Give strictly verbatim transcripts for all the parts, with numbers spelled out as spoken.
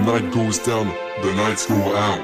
night goes down, the lights go out.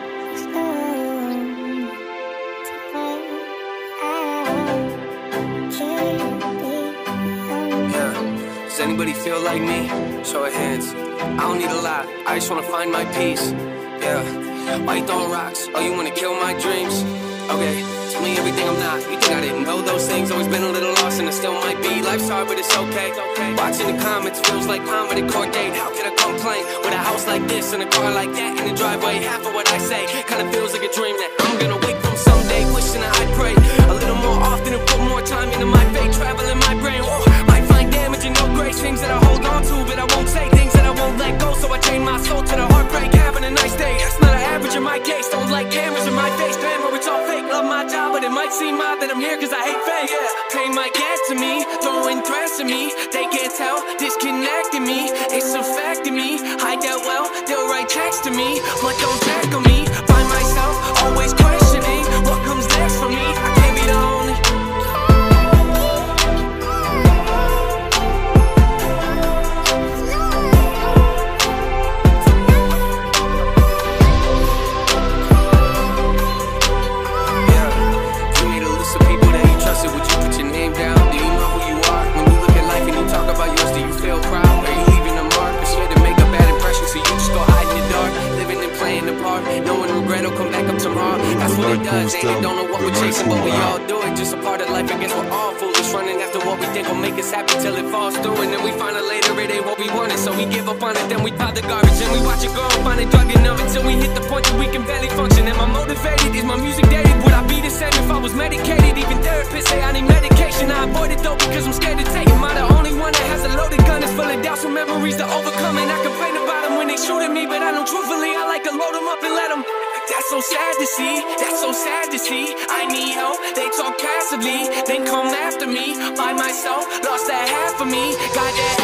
Yeah. Does anybody feel like me? Show of hands. I don't need a lot, I just wanna find my peace. Yeah. Why you throwing rocks? Oh, you wanna kill my dreams? Okay, tell me everything I'm not. You think I didn't know those things? Always been a little lost and it still might be. Life's hard but it's okay. Watching the comments feels like I'm at a court date. How could I complain with a house like this and a car like that in the driveway? Half of what I say kinda feels like a dream that I'm gonna wake from someday. Wishing that I'd pray a little more often and put more time into my fate. Travel in my brain, whoa, might find damage and no grace. Things that I hold on to but I won't say. Things that I won't let go, so I chain my soul to the heartbreak. Having a nice day, that's not an average in my case. Don't like cameras in my face, glamour, it's all fake. Love my job, but it might seem odd that I'm here cause I hate fame. Yeah. Pain might get to me, throwing threats at me. They can't tell, disconnecting me. It's affecting me, hide that well. They'll write text to me, but don't tackle me. Find myself always questioning what comes next for me. I can't be the only. Does. And they don't know what we're chasing, but we all do it. Just a part of life, I guess we're all foolish. Running after what we think will make us happy till it falls through. And then we find out later it ain't what we wanted, so we give up on it. Then we pile the garbage and we watch it grow up on it, drug and numb until we hit the point that we can barely function. Am I motivated? Is my music dated? Would I be the same if I was medicated? Even therapists say I need medication. I avoid it though because I'm scared to take it. Am I the only one that has a loaded gun that's full of doubts and memories to overcome? And I complain about them when they shoot at me, but I know truthfully I like to load them up and let them. That's so sad to see, that's so sad to see. I need help, they talk passively, then come after me. By myself, lost that half of me. Got that